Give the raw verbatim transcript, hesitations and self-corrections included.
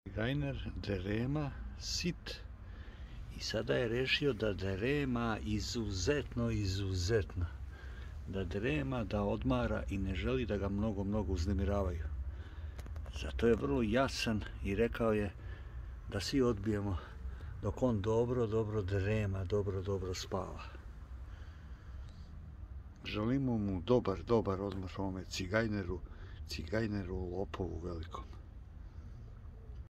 Gajner drema sit i sada je rešio da drema izuzetno, izuzetno. Da drema, da odmara i ne želi da ga mnogo, mnogo uznemiravaju. Zato je vrlo jasan i rekao je da svi odbijemo dok on dobro, dobro drema, dobro, dobro spava. Želimo mu dobar, dobar odmor ovome cigajneru, cigajneru lopovu velikom.